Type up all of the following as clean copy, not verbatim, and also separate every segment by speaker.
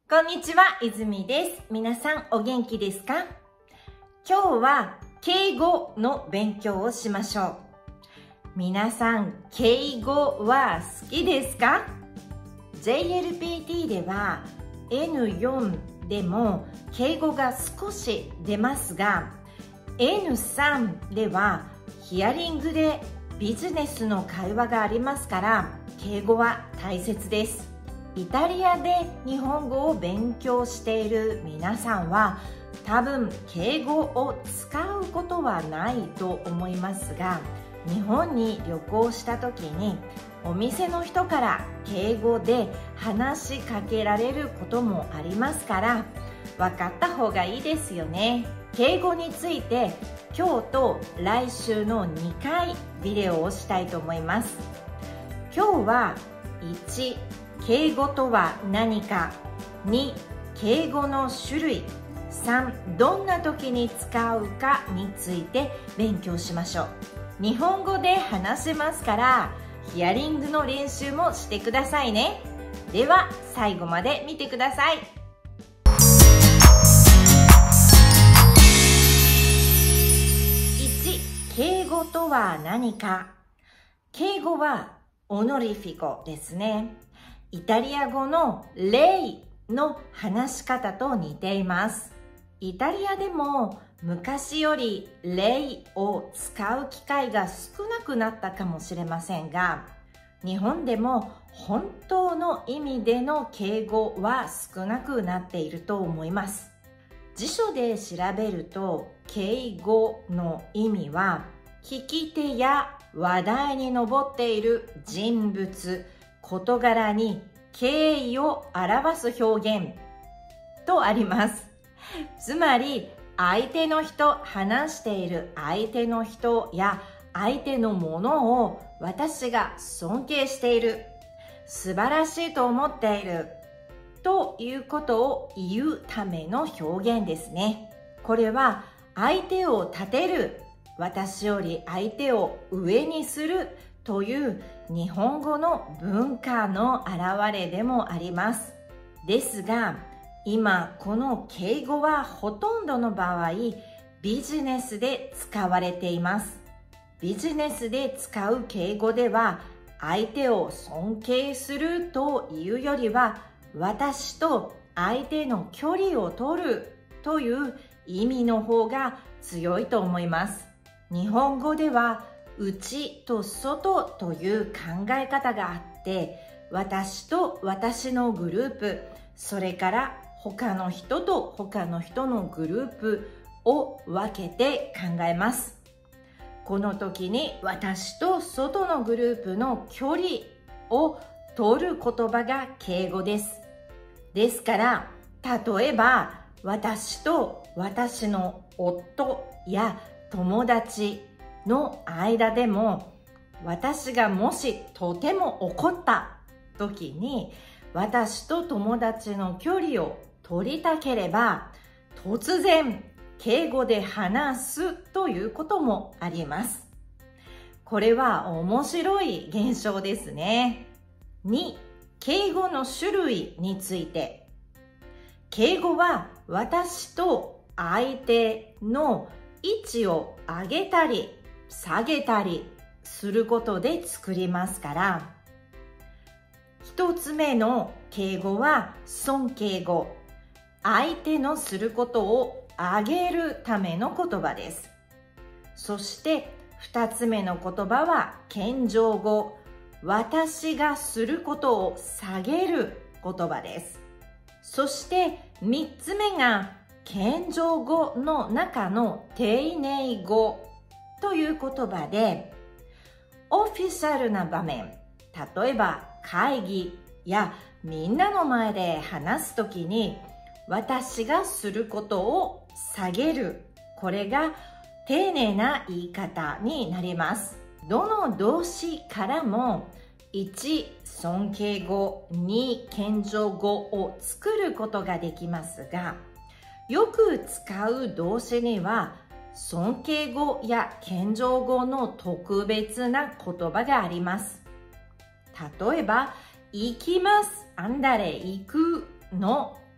Speaker 1: こんにちは、泉です。皆さんお元気ですか？今日は敬語の勉強をしましょう。皆さん、敬語は好きですか？ JLPT では N4 でも敬語が少し出ますが、N3 ではヒアリングでビジネスの会話がありますから、敬語は大切です。イタリアで日本語を勉強している皆さんは多分敬語を使うことはないと思いますが、日本に旅行した時にお店の人から敬語で話しかけられることもありますから、分かった方がいいですよね。敬語について今日と来週の2回ビデオをしたいと思います。今日は1、敬語とは何か、2、敬語の種類、3、どんな時に使うかについて勉強しましょう。日本語で話しますから、ヒアリングの練習もしてくださいね。では、最後まで見てください。1、敬語とは何か。敬語はオノリフィコですね。イタリア語の礼の話し方と似ています。イタリアでも昔より礼を使う機会が少なくなったかもしれませんが、日本でも本当の意味での敬語は少なくなっていると思います。辞書で調べると、敬語の意味は聞き手や話題に上っている人物、事柄に敬意を表す表現とあります。つまり相手の人、話している相手の人や相手のものを私が尊敬している、素晴らしいと思っているということを言うための表現ですね。これは相手を立てる、私より相手を上にするという日本語の文化の表れでもあります。ですが、今この敬語はほとんどの場合、ビジネスで使われています。ビジネスで使う敬語では、相手を尊敬するというよりは、私と相手の距離を取るという意味の方が強いと思います。日本語では内と外という考え方があって、私と私のグループ、それから他の人と他の人のグループを分けて考えます。この時に私と外のグループの距離を取る言葉が敬語です。ですから、例えば私と私の夫や友達の間でも、私がもしとても怒った時に私と友達の距離を取りたければ、突然敬語で話すということもあります。これは面白い現象ですね。2、敬語の種類について。敬語は私と相手の位置を上げたり下げたりすることで作りますから、一つ目の敬語は尊敬語。相手のすることを上げるための言葉です。そして二つ目の言葉は謙譲語。私がすることを下げる言葉です。そして三つ目が謙譲語の中の丁寧語という言葉で、オフィシャルな場面、例えば会議やみんなの前で話すときに、私がすることを下げる、これが丁寧な言い方になります。どの動詞からも1、尊敬語、2、謙譲語を作ることができますが、よく使う動詞には尊敬語や謙譲語の特別な言葉があります。例えば、行きます、アンダレ、行くの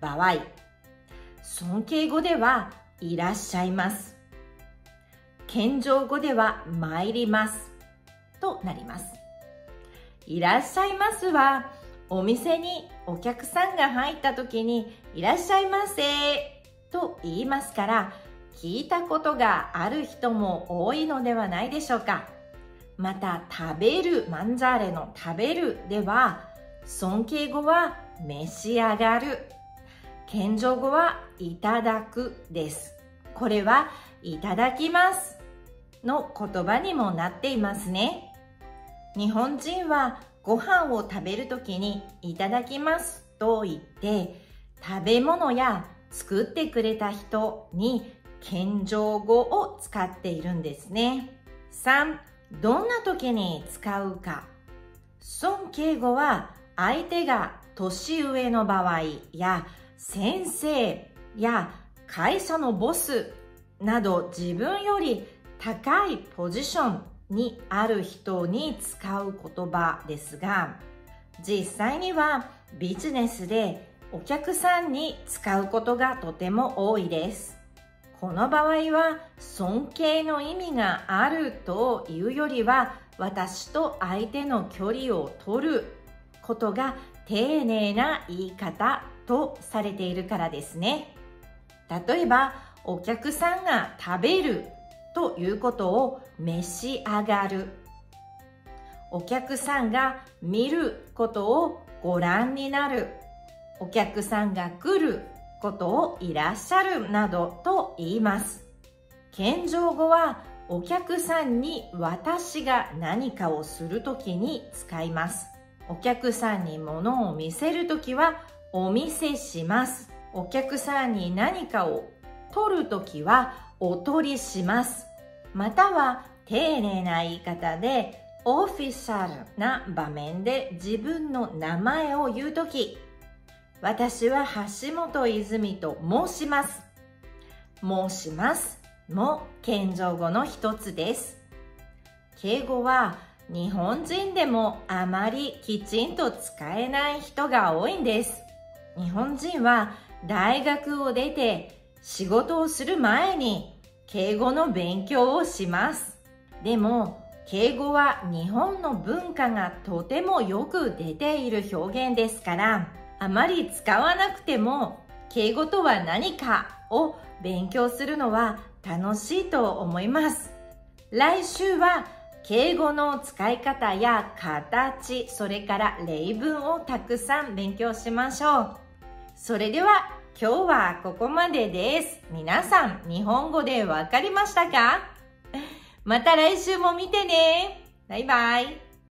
Speaker 1: 場合、尊敬語ではいらっしゃいます。謙譲語では参りますとなります。いらっしゃいますは、お店にお客さんが入った時にいらっしゃいませと言いますから、聞いたことがある人も多いのではないでしょうか。また、食べる、マンジャーレの食べるでは、尊敬語は召し上がる。謙譲語はいただくです。これはいただきますの言葉にもなっていますね。日本人はご飯を食べるときにいただきますと言って、食べ物や作ってくれた人に謙譲語を使っているんですね。3、どんな時に使うか。尊敬語は相手が年上の場合や先生や会社のボスなど自分より高いポジションにある人に使う言葉ですが、実際にはビジネスでお客さんに使うことがとても多いです。この場合は尊敬の意味があるというよりは、私と相手の距離を取ることが丁寧な言い方とされているからですね。例えば、お客さんが食べるということを召し上がる。お客さんが見ることをご覧になる。お客さんが来ることをいらっしゃるなどと言います。謙譲語はお客さんに私が何かをするときに使います。お客さんに物を見せるときはお見せします。お客さんに何かを取るときはお取りします。または丁寧な言い方でオフィシャルな場面で自分の名前を言うとき、私は橋本泉と申します。申しますも謙譲語の一つです。敬語は日本人でもあまりきちんと使えない人が多いんです。日本人は大学を出て仕事をする前に敬語の勉強をします。でも敬語は日本の文化がとてもよく出ている表現ですから、あまり使わなくても敬語とは何かを勉強するのは楽しいと思います。来週は敬語の使い方や形、それから例文をたくさん勉強しましょう。それでは今日はここまでです。皆さん、日本語でわかりましたか？また来週も見てね。バイバイ。